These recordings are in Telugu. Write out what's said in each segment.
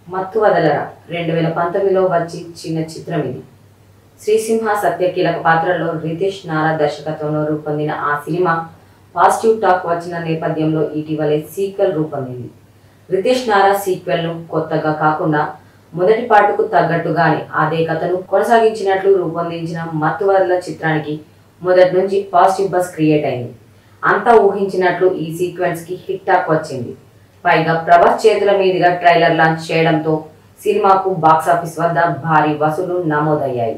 మత్తు వదలరా 2019లో వచ్చి చిన్న చిత్రం ఇది. శ్రీసింహ సత్య కీలక పాత్రలో రితేష్ నారా దర్శకత్వంలో రూపొందిన ఆ సినిమా పాజిటివ్ టాక్ వచ్చిన నేపథ్యంలో ఇటీవలే సీక్వెల్ రూపొందింది. రితేష్ నారా సీక్వెల్ను కొత్తగా కాకుండా మొదటి పాటకు తగ్గట్టుగానే అదే కథను కొనసాగించినట్లు రూపొందించిన మత్తు వదల చిత్రానికి మొదటి నుంచి పాజిటివ్ బజ్ క్రియేట్ అయింది. అంతా ఊహించినట్లు ఈ సీక్వెన్స్కి హిట్ టాక్ వచ్చింది. పైగా ప్రభాస్ చేతుల మీదుగా ట్రైలర్ లాంచ్ చేయడంతో సినిమాకు బాక్సాఫీస్ వద్ద భారీ వసూలు నమోదయ్యాయి.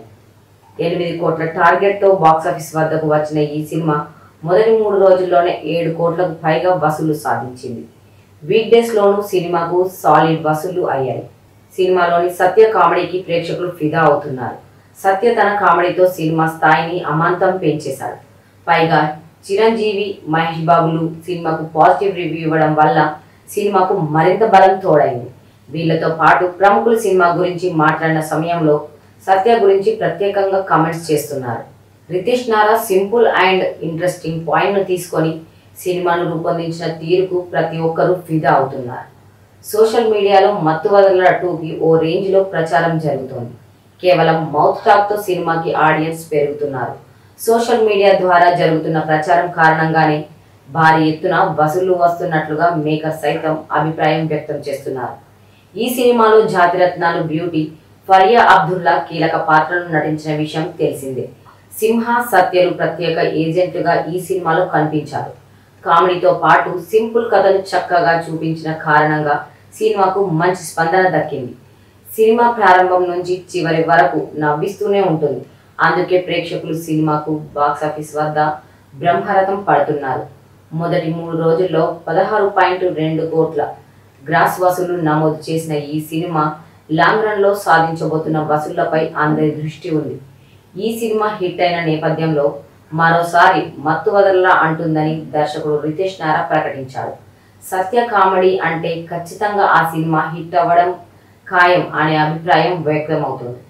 8 కోట్ల టార్గెట్తో బాక్సాఫీస్ వద్దకు వచ్చిన ఈ సినిమా మొదటి 3 రోజుల్లోనే 7 కోట్లకు పైగా వసూలు సాధించింది. వీక్ డేస్లోనూ సినిమాకు సాలిడ్ వసూళ్లు అయ్యాయి. సినిమాలోని సత్య కామెడీకి ప్రేక్షకులు ఫిదా అవుతున్నారు. సత్య తన కామెడీతో సినిమా స్థాయిని అమాంతం పెంచేశాడు. పైగా చిరంజీవి, మహేష్ బాబులు సినిమాకు పాజిటివ్ రివ్యూ ఇవ్వడం వల్ల సినిమాకు మరింత బలం తోడైంది. వీళ్లతో పాటు ప్రముఖులు సినిమా గురించి మాట్లాడిన సమయంలో సత్య గురించి ప్రత్యేకంగా కామెంట్స్ చేస్తున్నారు. Ritesh Nara simple and interesting పాయింట్ను తీసుకొని సినిమాను రూపొందించిన తీరుకు ప్రతి ఒక్కరూ ఫిదా అవుతున్నారు. సోషల్ మీడియాలో మత్తు వదల 2కి ఓ రేంజ్లో ప్రచారం జరుగుతోంది. కేవలం మౌత్ టాక్తో సినిమాకి ఆడియన్స్ పెరుగుతున్నారు. సోషల్ మీడియా ద్వారా జరుగుతున్న ప్రచారం కారణంగానే భారీ ఎత్తున వసూళ్లు వస్తున్నట్లుగా మేకర్ సైతం అభిప్రాయం వ్యక్తం చేస్తున్నారు. ఈ సినిమాలో జాతిరత్నాలు బ్యూటీ ఫరియా అబ్దుల్లా కీలక పాత్రను నటించిన విషయం తెలిసిందే. సింహ సత్యలు ప్రత్యేక ఏజెంట్లుగా ఈ సినిమాలో కనిపించారు. కామెడీతో పాటు సింపుల్ కథను చక్కగా చూపించిన కారణంగా సినిమాకు మంచి స్పందన దక్కింది. సినిమా ప్రారంభం నుంచి చివరి వరకు నవ్విస్తూనే ఉంటుంది. అందుకే ప్రేక్షకులు సినిమాకు బాక్సాఫీస్ వద్ద బ్రహ్మరథం పడుతున్నారు. మొదటి 3 రోజుల్లో 16.2 కోట్ల గ్రాస్ వసూలు నమోదు చేసిన ఈ సినిమా లాంగ్ రన్లో సాధించబోతున్న వసూళ్లపై అందరి దృష్టి ఉంది. ఈ సినిమా హిట్ అయిన నేపథ్యంలో మరోసారి మత్తు వదలలా అంటుందని దర్శకుడు రితేష్ నారా ప్రకటించాడు. సత్య కామెడీ అంటే ఖచ్చితంగా ఆ సినిమా హిట్ అవ్వడం ఖాయం అనే అభిప్రాయం వ్యక్తమవుతుంది.